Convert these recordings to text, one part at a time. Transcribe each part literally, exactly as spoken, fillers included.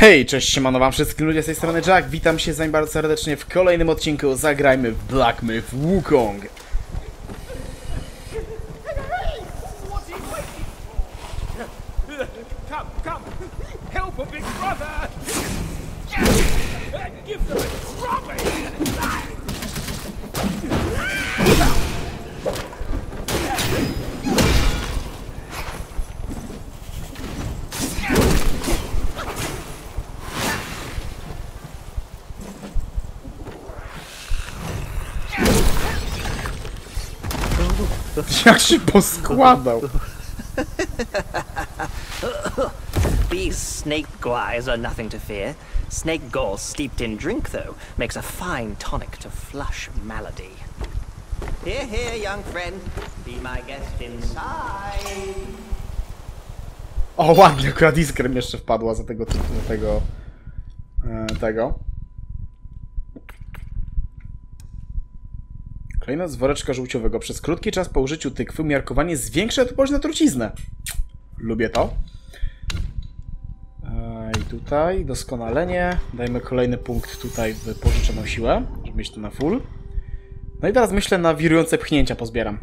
Hej, cześć, siemano wam wszystkim ludzie z tej strony Jack, witam się z wami bardzo serdecznie w kolejnym odcinku Zagrajmy w Black Myth Wukong. Jak się poskładał. These snake guys are nothing to fear. Snake gall steeped in drink, though, makes a fine tonic to flush malady. Here, here, young friend. Be my guest inside. O, ładnie, akurat iskra mi jeszcze wpadła za tego, za tego, e, tego. Klejnot z woreczka żółciowego. Przez krótki czas po użyciu tykwy umiarkowanie zwiększa odporność na truciznę. Lubię to. E, I tutaj doskonalenie. Dajmy kolejny punkt tutaj w pożyczoną siłę, żeby mieć to na full. No i teraz myślę, na wirujące pchnięcia pozbieram.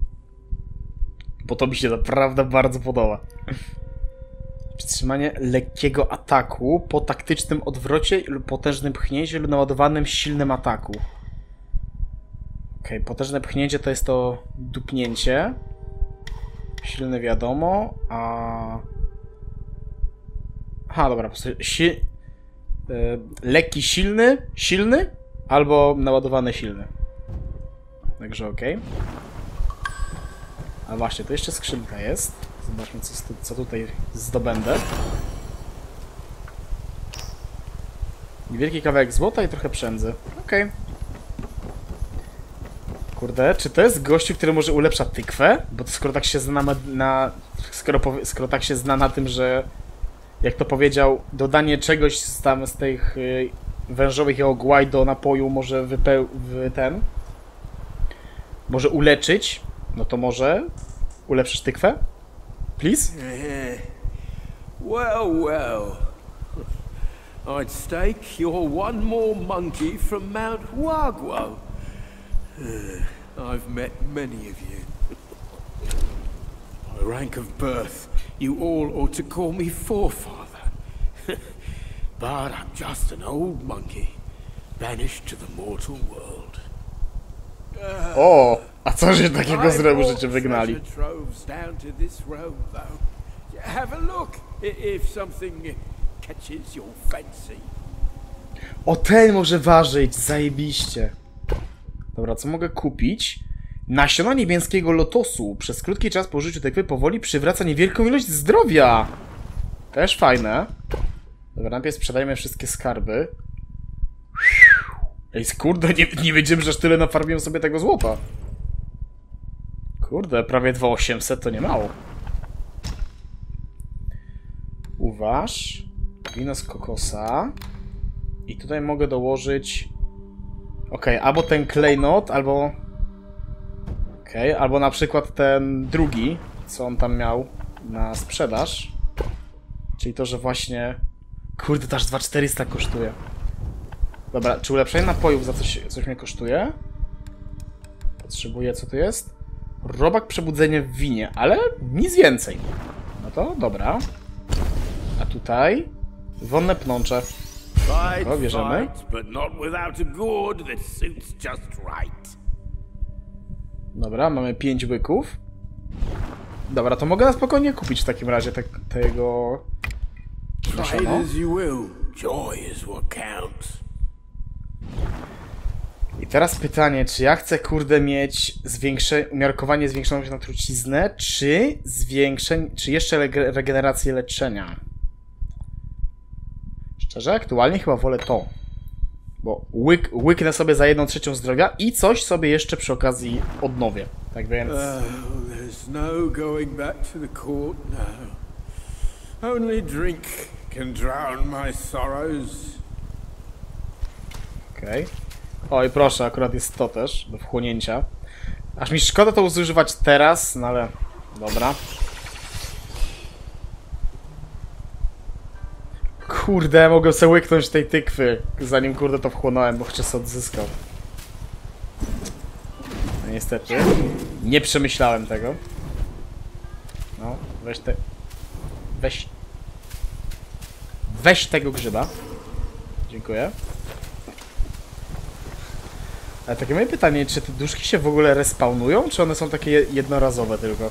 Bo to mi się naprawdę bardzo podoba. Przytrzymanie lekkiego ataku po taktycznym odwrocie lub potężnym pchnięciu lub naładowanym silnym ataku. Okej, okay, potężne pchnięcie to jest to dupnięcie. Silny wiadomo, a... Aha, dobra, po prostu si... yy, lekki silny, silny, albo naładowany silny. Także okej. Okay. A właśnie, to jeszcze skrzynka jest. Zobaczmy, co, co tutaj zdobędę. Niewielki kawałek złota i trochę przędzy. Okej. Okay. Kurde, czy to jest gościu, który może ulepsza tykwę? Bo to skoro tak się zna na... na skoro, skoro tak się zna na tym, że... Jak to powiedział, dodanie czegoś z, tam, z tych y, wężowych jogłaj do napoju może wypeł... W ten... Może uleczyć. No to może... Ulepszysz tykwę? Please? Well, well. I'd stake you're one more monkey from Mount Huaguo. I've met many of you. By rank of birth, you all ought to call me forefather. But I'm just an old monkey, banished to the mortal world. O, a co się takiego zrobił, że cię wygnali? Have a look if something catches your fancy. O, ten może ważyć, zajebiście. Dobra, co mogę kupić? Nasiona niebieskiego lotosu. Przez krótki czas po użyciu tykwy powoli przywraca niewielką ilość zdrowia. Też fajne. Dobra, najpierw sprzedajmy wszystkie skarby. Ej, kurde, nie, nie wiedziałem, że aż tyle nafarmiłem sobie tego złota. Kurde, prawie dwa tysiące osiemset to nie mało. Uważ. Wino z kokosa. I tutaj mogę dołożyć... Okej, okay, albo ten klejnot, albo... Okej, okay, albo na przykład ten drugi, co on tam miał na sprzedaż. Czyli to, że właśnie... Kurde, to aż dwa tysiące czterysta kosztuje. Dobra, czy ulepszenie napojów za coś, coś mnie kosztuje? Potrzebuję, co to jest? Robak przebudzenie w winie, ale nic więcej. No to dobra. A tutaj... Wonne pnącze. O, bierzemy. Dobra, mamy pięć łyków. Dobra, to mogę na spokojnie kupić w takim razie te, tego... Nasiono. I teraz pytanie, czy ja chcę, kurde, mieć zwiększe... umiarkowanie zwiększoną się na truciznę, czy zwiększenie... czy jeszcze rege regenerację leczenia? Szczerze, aktualnie chyba wolę to. Bo łyk, łyknę sobie za jedną trzecią zdrowia i coś sobie jeszcze przy okazji odnowię. Tak więc... There's no going back to the court now. Only drink can drown my sorrows. Okej. Okay. Oj, proszę, akurat jest to też do wchłonięcia. Aż mi szkoda to używać teraz, no ale... Dobra. Kurde, mogę sobie łyknąć tej tykwy, zanim kurde to wchłonąłem, bo jeszcze sobie odzyskał. No niestety. Nie przemyślałem tego. No, weź te... Weź... Weź tego grzyba. Dziękuję. Ale takie moje pytanie, czy te duszki się w ogóle respawnują, czy one są takie jednorazowe tylko?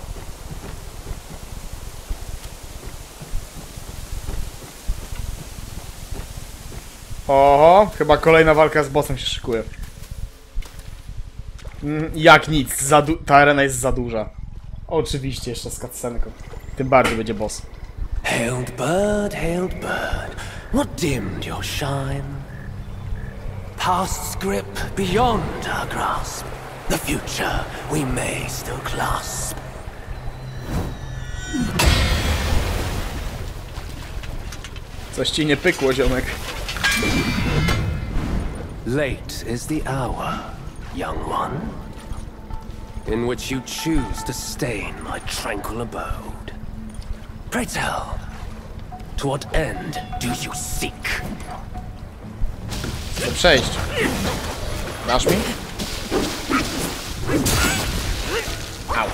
Oho, chyba kolejna walka z bossem się szykuje. Mm, jak nic, za ta arena jest za duża. Oczywiście, jeszcze z cutscenką. Tym bardziej będzie boss. Hailed bird, hailed bird, what dimmed your shine? Past's grip beyond our grasp, the future we may still clasp. Coś ci nie pykło, ziomek. Late is the hour, young one, in which you choose to stain my tranquil abode. Pray tell, to what end do you seek? Chcę przejść. Dasz mi? Au.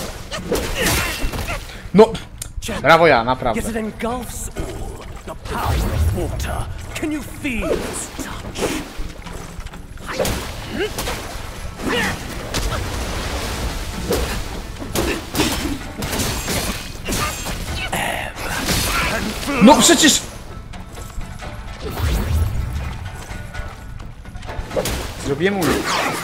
No! Brawo ja, naprawdę. Yes, it engulfs all. The power of water. Can you feel its touch? No przecież... Zrobiłem unik.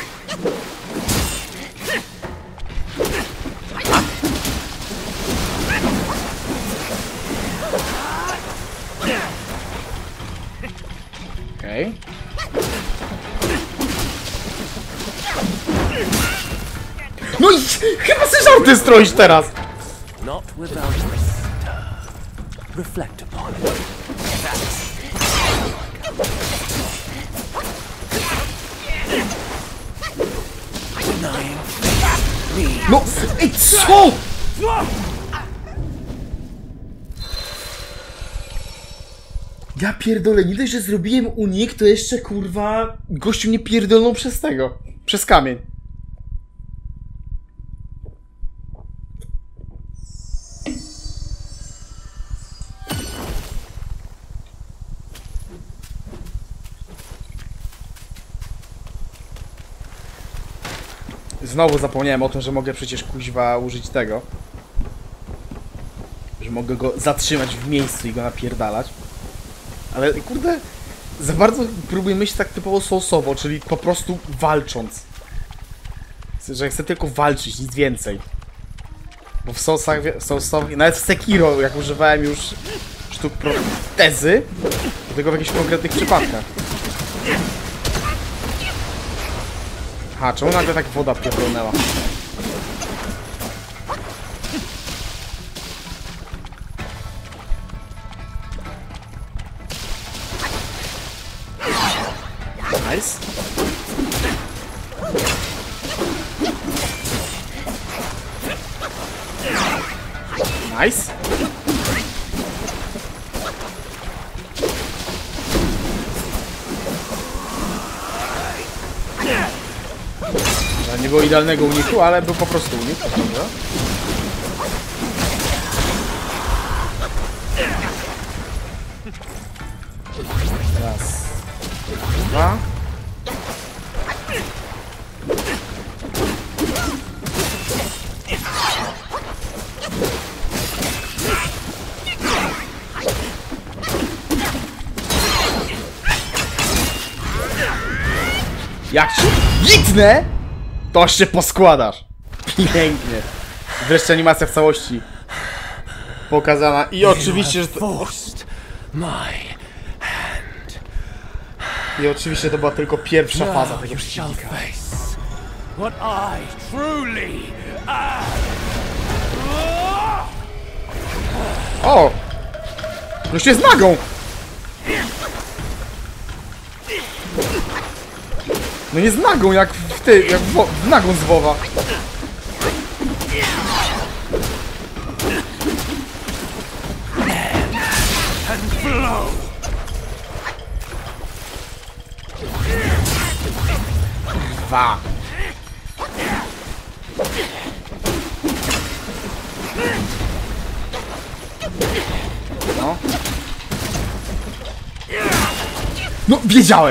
Okej. Okay. No i chyba sobie żarty stroisz teraz! Not without stir. Reflect upon it. No, ej, co?! Ja pierdolę, nie dość, że zrobiłem unik, to jeszcze kurwa gościu mnie pierdolnął przez tego, przez kamień. Znowu zapomniałem o tym, że mogę przecież kuźwa użyć tego. Że mogę go zatrzymać w miejscu i go napierdalać. Ale kurde, za bardzo próbuję myśleć tak typowo soulsowo, czyli po prostu walcząc. Że chcę tylko walczyć, nic więcej. Bo w Soulsach, w Soulsach, nawet w Sekiro, jak używałem już sztuk protezy, to tylko w jakichś konkretnych przypadkach. Aha, czemu nagle tak woda pierdolnęła? Nice. Nice. Nie było idealnego uniku, ale był po prostu unik, prawda? Raz. Dwa. Jak się gitnę, to się poskładasz. Pięknie. Wreszcie animacja w całości pokazana. I oczywiście, że to... I oczywiście to była tylko pierwsza faza tego przeciwnika. O! Gość jest nagą! No nie z nagą, jak w ty, jak w, w nagą z WoWa. And flow. Kurwa! No. No, wiedziałem!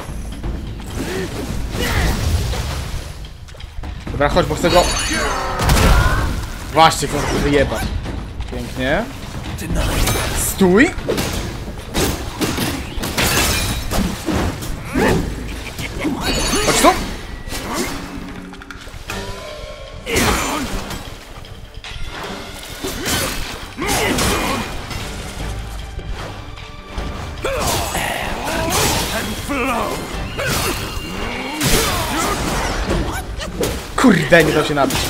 Dobra, chodź, bo chcę go... Właśnie, chcę go wyjebać. Pięknie. Stój! Chodź tu! Kurde, nie dał się nabić.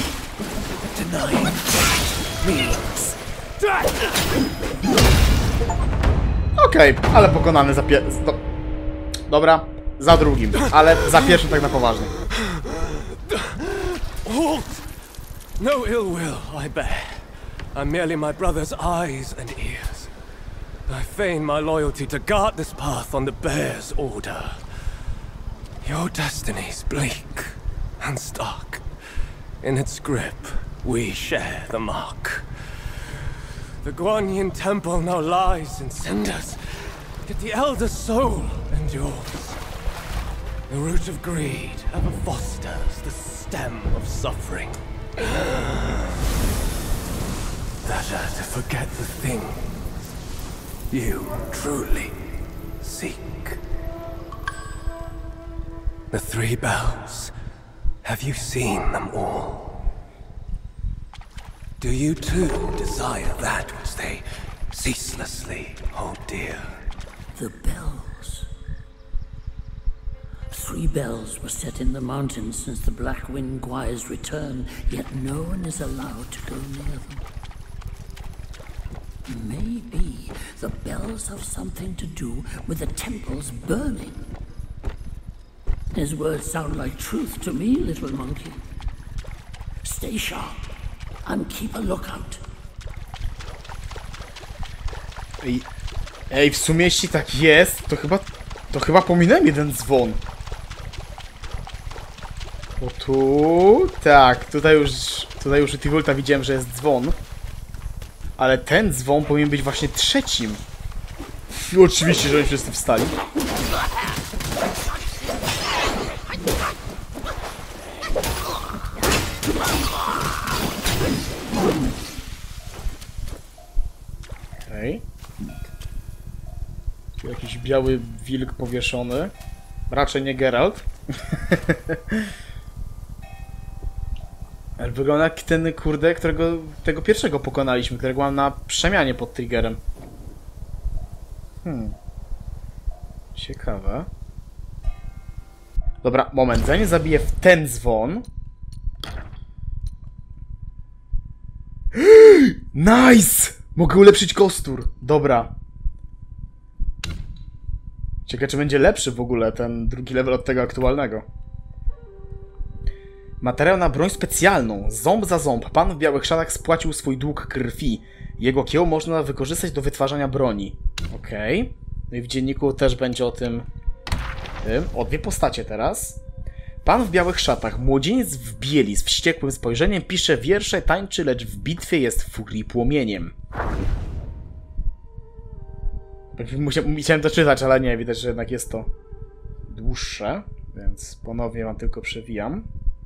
Okej, okay, ale pokonany za pier... Do... Dobra, za drugim, ale za pierwszym tak na poważnie. Halt! No ill will, I bear. I'm merely my brother's eyes and ears. I feign my loyalty to guard this path on the bear's order. Your destiny's bleak and stark. In its grip, we share the mark. The Guanyin temple now lies in cinders, yet the elder soul endures. The root of greed ever fosters the stem of suffering. Better to forget the thing you truly seek. The three bells. Have you seen them all? Do you too desire that which they ceaselessly hold dear? The bells. Three bells were set in the mountains since the Black Wind Gwy's return, yet no one is allowed to go near them. Maybe the bells have something to do with the temple's burning. His words sound like truth to me, little monkey. Stay sharp and keep a lookout. Ej, ej, w sumie jeśli tak jest, to chyba, to chyba pominąłem jeden dzwon. Bo tu, tak, tutaj już, tutaj już u Tivulta widziałem, że jest dzwon. Ale ten dzwon powinien być właśnie trzecim. I oczywiście, że oni wszyscy wstali. Okej. Tu jakiś biały wilk powieszony. Raczej nie Geralt. Ale wygląda jak ten kurde, którego tego pierwszego pokonaliśmy, którego mam na przemianie pod triggerem. Hmm. Ciekawe. Dobra, moment. Zanim zabiję w ten dzwon. Nice! Mogę ulepszyć kostur. Dobra. Ciekawe, czy będzie lepszy w ogóle ten drugi level od tego aktualnego. Materiał na broń specjalną. Ząb za ząb. Pan w białych szatach spłacił swój dług krwi. Jego kieł można wykorzystać do wytwarzania broni. Okej. Okay. No i w dzienniku też będzie o tym... tym. O, dwie postacie teraz. Pan w białych szatach. Młodzieniec w bieli z wściekłym spojrzeniem pisze wiersze, tańczy, lecz w bitwie jest furii płomieniem. Musiałem to czytać, ale nie. Widać, że jednak jest to dłuższe. Więc ponownie wam tylko przewijam.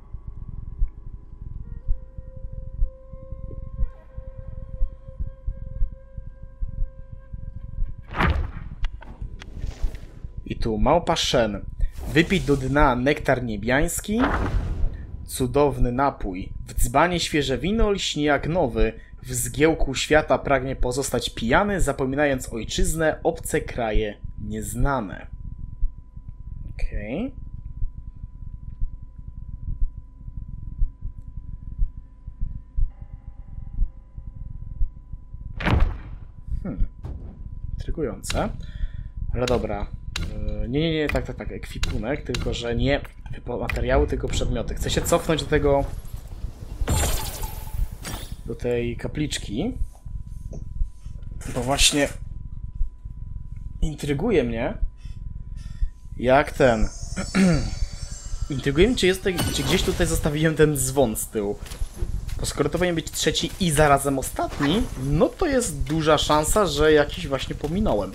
I tu małpa Shen. Wypić do dna nektar niebiański. Cudowny napój. W dzbanie świeże wino lśni jak nowy. W zgiełku świata pragnie pozostać pijany, zapominając ojczyznę, obce kraje nieznane. Okej. Okay. Hmm. Intrygujące. Ale dobra. Nie, nie, nie, tak, tak, tak, ekwipunek, tylko że nie materiały, tylko przedmioty. Chcę się cofnąć do tego, do tej kapliczki, bo właśnie intryguje mnie, jak ten, Intryguje mnie, czy, jest tutaj, czy gdzieś tutaj zostawiłem ten dzwon z tyłu. Bo skoro to powinien być trzeci i zarazem ostatni, no to jest duża szansa, że jakiś właśnie pominąłem.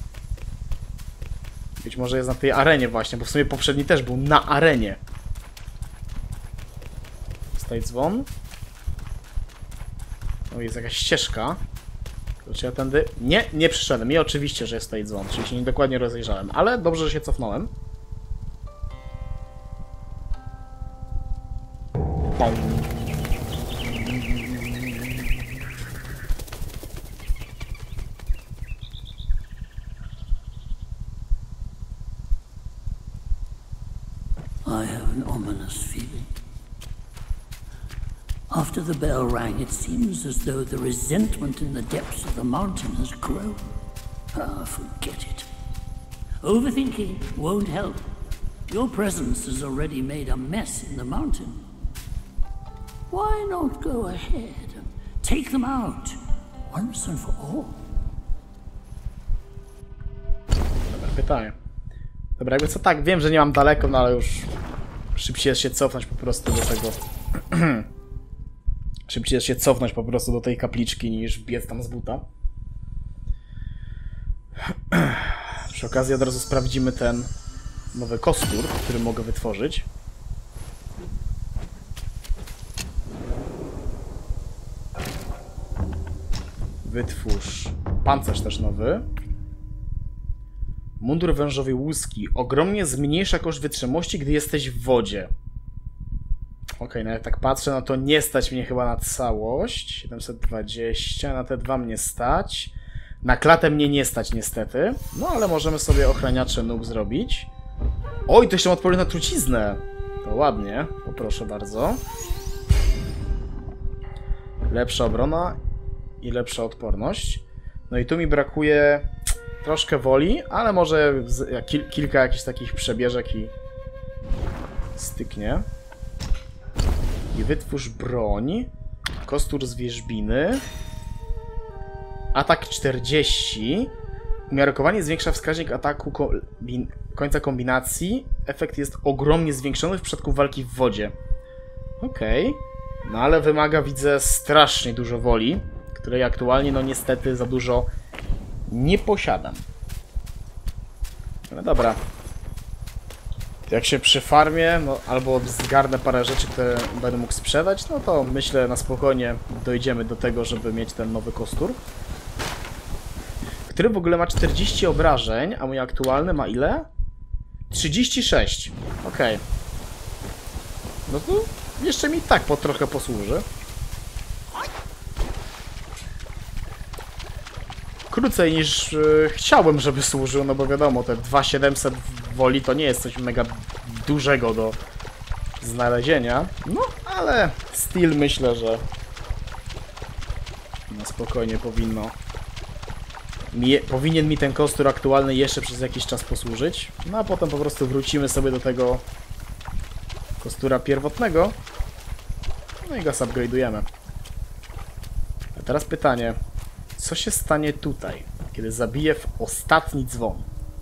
Być może jest na tej arenie właśnie, bo w sumie poprzedni też był na arenie. Tutaj dzwon. O, jest jakaś ścieżka. Czy ja tędy... Nie, nie przyszedłem. I oczywiście, że jest tutaj dzwon, czyli się niedokładnie rozejrzałem. Ale dobrze, że się cofnąłem. Pum. I have an ominous feeling. After the bell rang, it seems as though the resentment in the depths of the mountain has grown. Ah, forget it. Overthinking won't help. Your presence has already made a mess in the mountain. Why not go ahead and take them out, once and for all? Dobre pytanie. Dobra, jakby co tak, wiem, że nie mam daleko, no ale już szybciej jest się cofnąć po prostu do tego. Szybciej jest się cofnąć po prostu do tej kapliczki, niż biec tam z buta. Przy okazji od razu sprawdzimy ten nowy kostur, który mogę wytworzyć. Wytwórz pancerz też nowy. Mundur wężowej łuski. Ogromnie zmniejsza koszt wytrzymałości, gdy jesteś w wodzie. Okej, okay, no jak tak patrzę, no to nie stać mnie chyba na całość. siedemset dwadzieścia, na te dwa mnie stać. Na klatę mnie nie stać niestety. No ale możemy sobie ochraniacze nóg zrobić. Oj, to jeszcze mam odporność na truciznę. To ładnie, poproszę bardzo. Lepsza obrona i lepsza odporność. No i tu mi brakuje troszkę woli, ale może kil kilka jakichś takich przebieżek i styknie. I wytwórz broń. Kostur z wierzbiny. Atak czterdzieści. Umiarkowanie zwiększa wskaźnik ataku kombin końca kombinacji. Efekt jest ogromnie zwiększony w przypadku walki w wodzie. Okej. Okay. No ale wymaga, widzę, strasznie dużo woli, której aktualnie, no niestety, za dużo nie posiadam. No dobra. Jak się przy farmie, no, albo zgarnę parę rzeczy, które będę mógł sprzedać, no to myślę, na spokojnie dojdziemy do tego, żeby mieć ten nowy kostur. Który w ogóle ma czterdzieści obrażeń, a mój aktualny ma ile? trzydzieści sześć. Okej. Okay. No to jeszcze mi tak po trochę posłuży. Krócej niż yy, chciałbym, żeby służył, no bo wiadomo, te dwa tysiące siedemset woli to nie jest coś mega dużego do znalezienia. No, ale still myślę, że na spokojnie powinno mi, powinien mi ten kostur aktualny jeszcze przez jakiś czas posłużyć. No a potem po prostu wrócimy sobie do tego kostura pierwotnego. No i go upgrade'ujemy. A teraz pytanie. Co się stanie tutaj, kiedy zabiję w ostatni dzwon?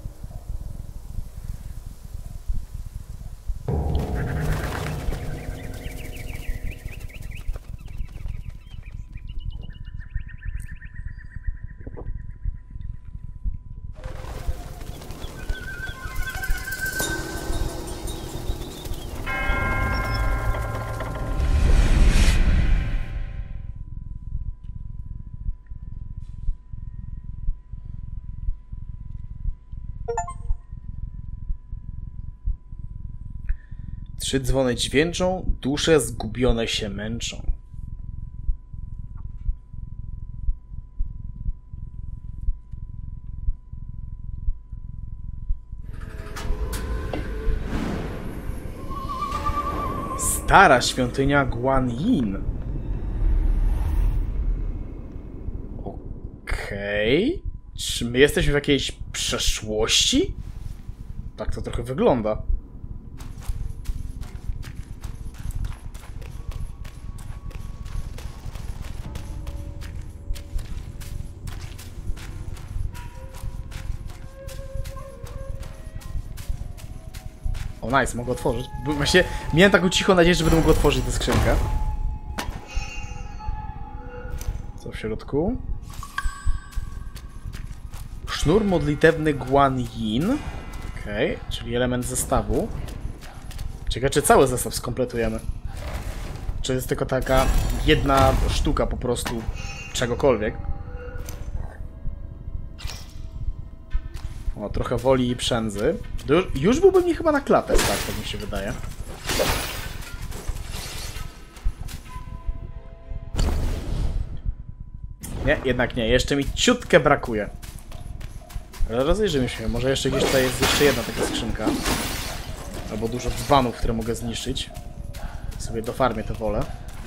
Trzy dzwony dźwięczą, dusze zgubione się męczą. Stara świątynia Guan Yin. Okej. Okay. Czy my jesteśmy w jakiejś przeszłości? Tak to trochę wygląda. O, nice, mogę otworzyć. Właśnie miałem taką cichą nadzieję, że będę mógł otworzyć tę skrzynkę. Co w środku? Sznur modlitewny Guan Yin. Okej, okay, czyli element zestawu. Ciekawe, czy cały zestaw skompletujemy. Czy jest tylko taka jedna sztuka po prostu czegokolwiek. O, trochę woli i przędzy. Już, już byłbym nie chyba na klatę, tak, tak mi się wydaje. Nie, jednak nie. Jeszcze mi ciutkę brakuje. Ale rozejrzymy się. Może jeszcze gdzieś tutaj jest jeszcze jedna taka skrzynka. Albo dużo dzbanów, które mogę zniszczyć. Sobie do farmie to wolę.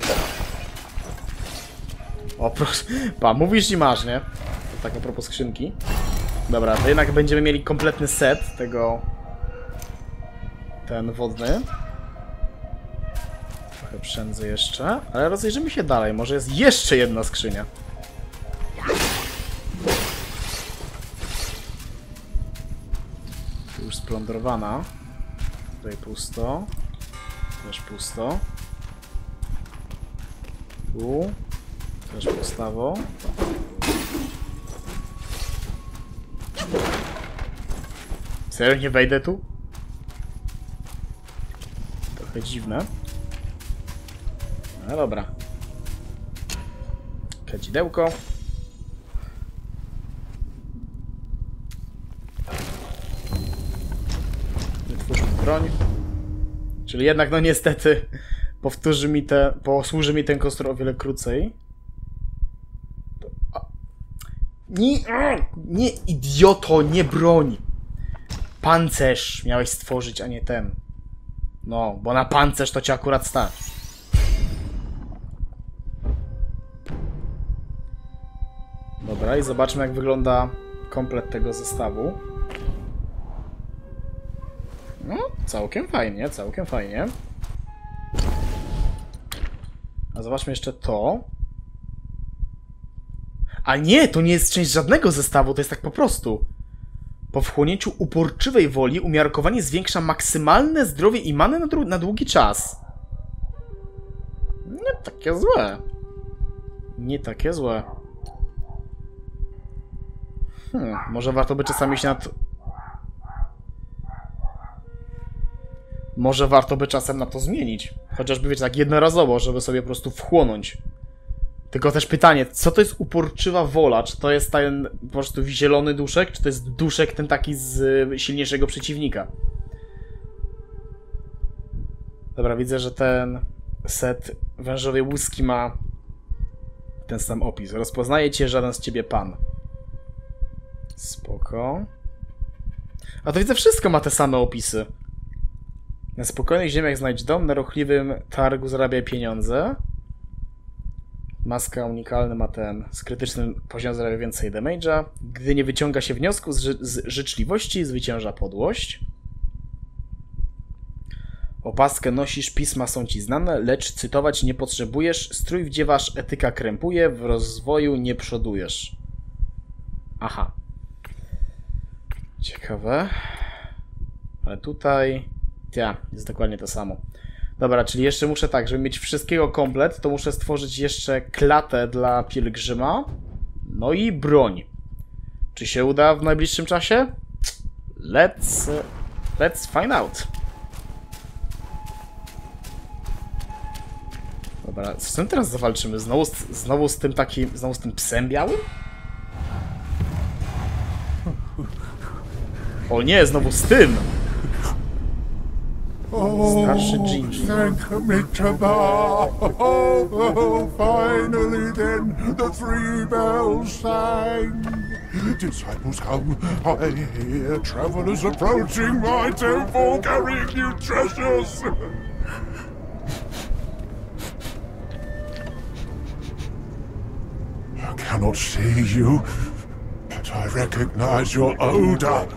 O, proszę. Pa, mówisz i masz, nie? To tak a propos skrzynki. Dobra, to jednak będziemy mieli kompletny set tego... Ten wodny. Trochę przędzę jeszcze. Ale rozejrzymy się dalej. Może jest jeszcze jedna skrzynia. Tu już splądrowana. Tutaj pusto. Też pusto. Tu. Też pustawo. Serio, nie wejdę tu? Trochę dziwne. No dobra. Kadzidełko. Wytwórzmy broń. Czyli jednak, no niestety, powtórzy mi te, posłuży mi ten kostur o wiele krócej. Nie, nie, idioto, nie broń. Pancerz miałeś stworzyć, a nie ten. No, bo na pancerz to cię akurat stać. Dobra, i zobaczmy, jak wygląda komplet tego zestawu. No, całkiem fajnie, całkiem fajnie. A zobaczmy jeszcze to. A nie, to nie jest część żadnego zestawu, to jest tak po prostu. Po wchłonięciu uporczywej woli umiarkowanie zwiększa maksymalne zdrowie i manę na, na długi czas. Nie takie złe. Nie takie złe. Hmm, może warto by czasami się nad... Może warto by czasem na to zmienić. Chociażby, wiecie, tak jednorazowo, żeby sobie po prostu wchłonąć. Tylko też pytanie, co to jest uporczywa wola? Czy to jest ten po prostu zielony duszek, czy to jest duszek ten taki z silniejszego przeciwnika? Dobra, widzę, że ten set wężowej łuski ma ten sam opis. Rozpoznaje cię żaden z ciebie pan. Spoko. A to widzę, wszystko ma te same opisy. Na spokojnych ziemiach znajdź dom, na ruchliwym targu zarabiaj pieniądze. Maska unikalny ma ten, z krytycznym poziomem zarabia więcej damage'a. Gdy nie wyciąga się wniosku z, ży z życzliwości, zwycięża podłość. Opaskę nosisz, pisma są ci znane, lecz cytować nie potrzebujesz. Strój wdziewasz, etyka krępuje, w rozwoju nie przodujesz. Aha. Ciekawe. Ale tutaj... Ja, jest dokładnie to samo. Dobra, czyli jeszcze muszę tak, żeby mieć wszystkiego komplet, to muszę stworzyć jeszcze klatę dla pielgrzyma. No i broń. Czy się uda w najbliższym czasie? Let's... Let's find out. Dobra, z czym teraz zawalczymy? Znowu z, znowu z tym takim... Znowu z tym psem białym? O nie, znowu z tym! Starszy Gingy. Thank me to bow. Oh, oh, finally then the three bells sang. Disciples come, I hear travelers approaching my temple carrying new treasures. I cannot see you, but I recognize your odor.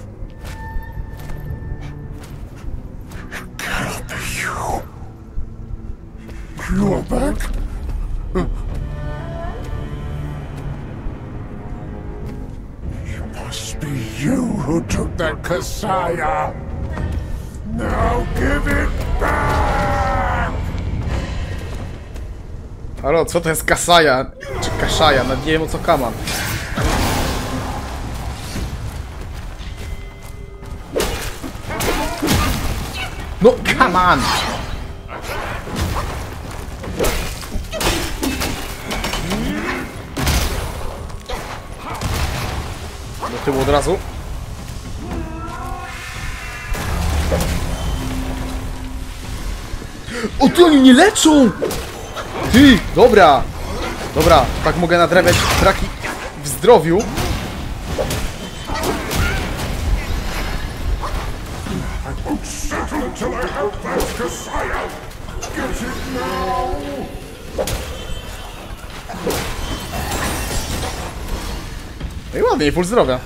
You are back? It must be you who took that Kasaya. Now give it back! Halo, co to jest Kasaja? Czy Kaszaja? No nie wiem o co kaman. No, come on! Do tyłu od razu. O, ty oni nie leczą! Ty, dobra! Dobra, tak mogę nadrabiać braki w zdrowiu. Until I have that Kasaya! Get it now! No i ładnie, full zdrowia.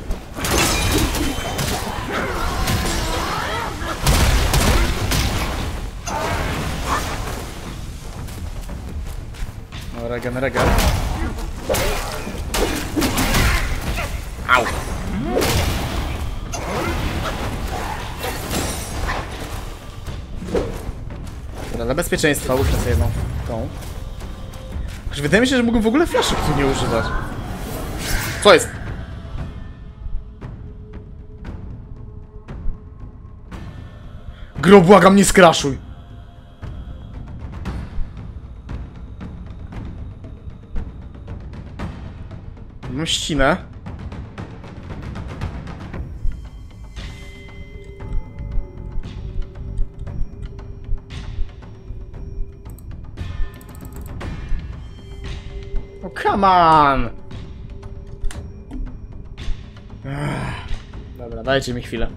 No, regen, regen. Au! Dobra, dla bezpieczeństwa użę sobie jedną tą. Chociaż wydaje mi się, że mógłbym w ogóle flaszek tu nie używać. Co jest? Gro, błagam, nie skraszuj! Mam ścinę. Oh, come on! Ech. Dobra, dajcie mi chwilę.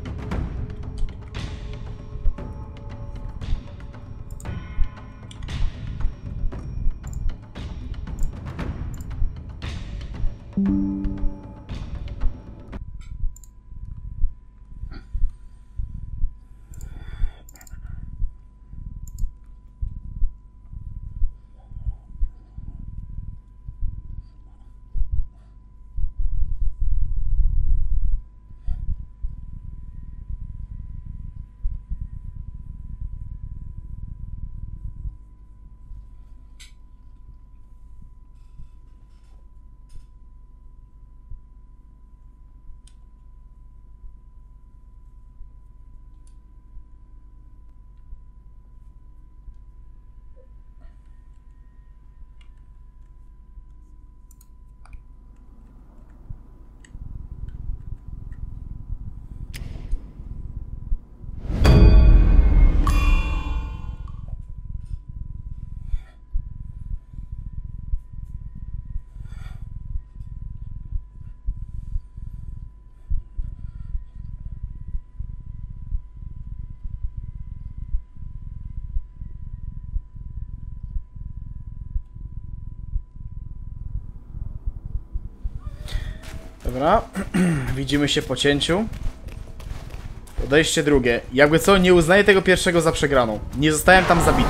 Dobra, widzimy się po cięciu. Podejście drugie. Jakby co, nie uznaję tego pierwszego za przegraną. Nie zostałem tam zabity.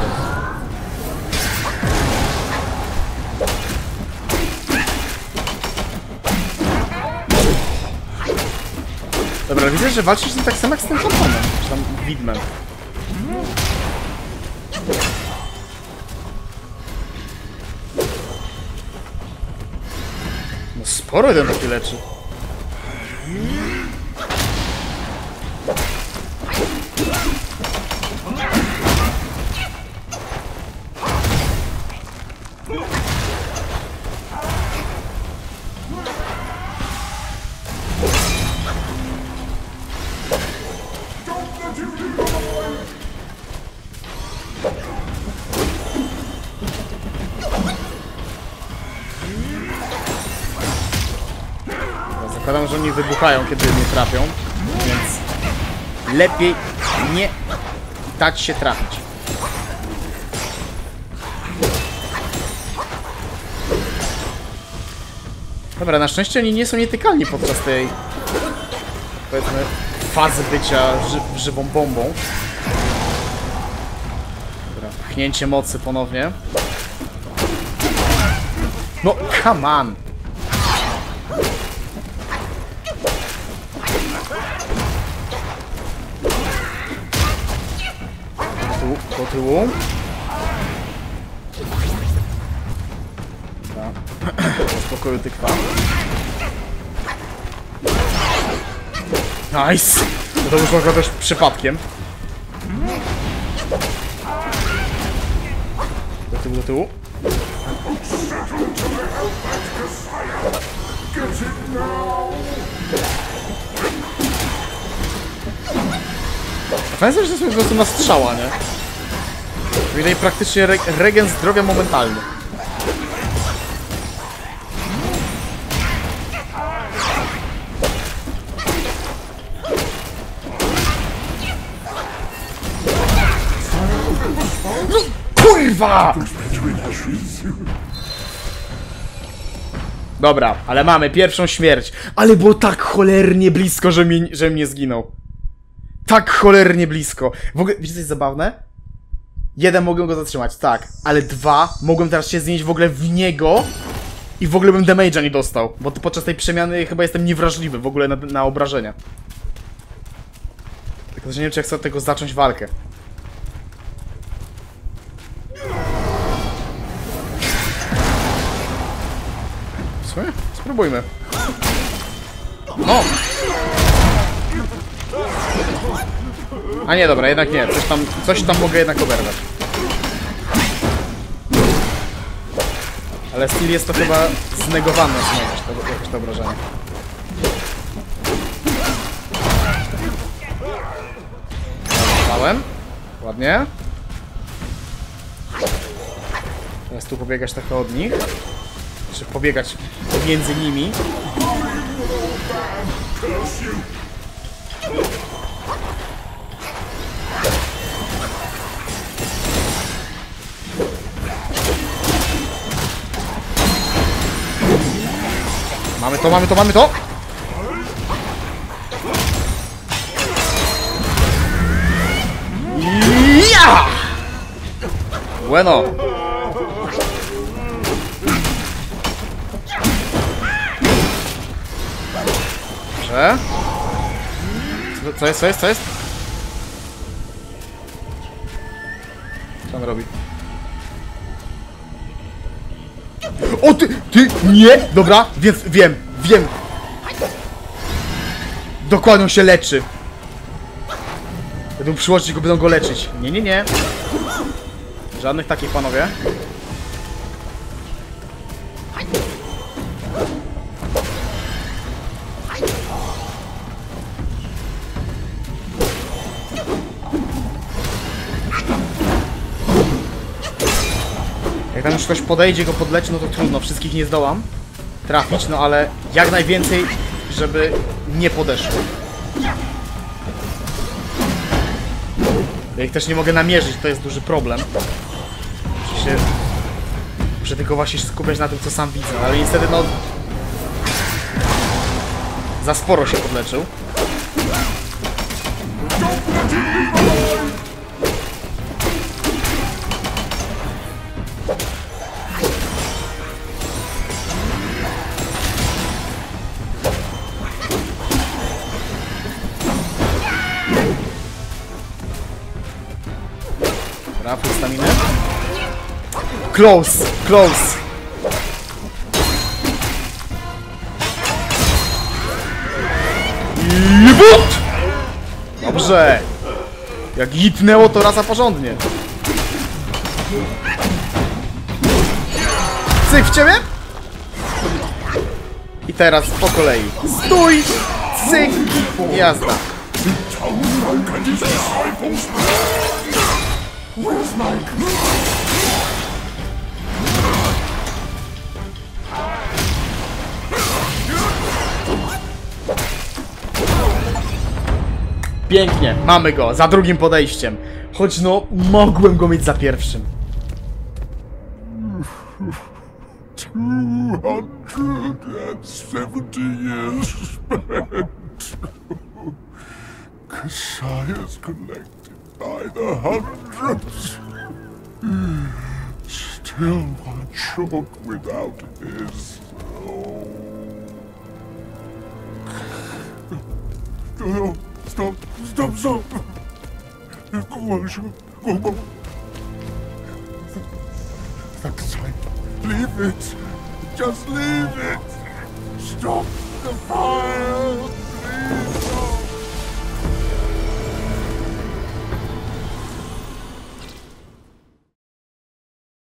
Dobra, widzę, że walczysz z nim tak samo jak z tym fantomem, czy tam widmem. No sporo jeden taki leczy. Zakładam, że oni wybuchają, kiedy mnie trafią, więc lepiej nie dać się trafić. Dobra, na szczęście oni nie są nietykalni podczas tej, powiedzmy, fazy bycia ży żywą bombą. Dobra, pchnięcie mocy ponownie. No, come on! tyłu, do tyłu. Dobra. W spokoju tykwa. Nice! No to wyszło też przypadkiem. Do tyłu, do tyłu. Fajnie, że to jest po prostu na strzała, nie? Widać praktycznie re regen zdrowia momentalny. No, kurwa! Dobra, ale mamy pierwszą śmierć. Ale było tak cholernie blisko, że mi, że mnie zginął. Tak cholernie blisko. W ogóle, wiecie co jest zabawne? Jeden mogłem go zatrzymać, tak. Ale dwa, mogłem teraz się zmienić w ogóle w niego i w ogóle bym damage'a nie dostał. Bo podczas tej przemiany chyba jestem niewrażliwy w ogóle na, na obrażenia. Tylko że nie wiem, czy ja chcę od tego zacząć walkę. W sumie? Spróbujmy. No! A nie, dobra, jednak nie. Coś tam, coś tam mogę jednak oberwać. Ale skill jest to chyba znegowane, jakieś to, jakieś to obrażenie. Dałem. Ładnie. Teraz tu pobiegać trochę od nich. Czy pobiegać między nimi. Mamy to, mamy to, mamy to! Ja! Bueno! Dobrze. Co, co jest, co jest, co jest? Co on robi? O ty, ty, nie! Dobra, więc wiem, wiem. Dokładnie on się leczy. Będą przyłożyć go, będą go leczyć. Nie, nie, nie. Żadnych takich, panowie. Jak tam już ktoś podejdzie, go podleci, no to trudno, wszystkich nie zdołam trafić, no ale jak najwięcej, żeby nie podeszło. Ja ich też nie mogę namierzyć, to jest duży problem. Muszę się... Muszę tylko właśnie się skupiać na tym, co sam widzę, ale niestety no... Za sporo się podleczył. Full stamina. Close, close. I but! Dobrze. Jak hitnęło, to raza porządnie. Cyk w ciebie. I teraz po kolei. Stój! Cyk! Jazda. Where's Mike? Pięknie, mamy go, za drugim podejściem. Choć no, mogłem go mieć za pierwszym. two hundred seventy years spent. Cassius collected by the hundreds. Still one short without his soul. No, stop, stop, stop! Come on, Bobo. Frankenstein, leave it. Just leave it. Stop the fire.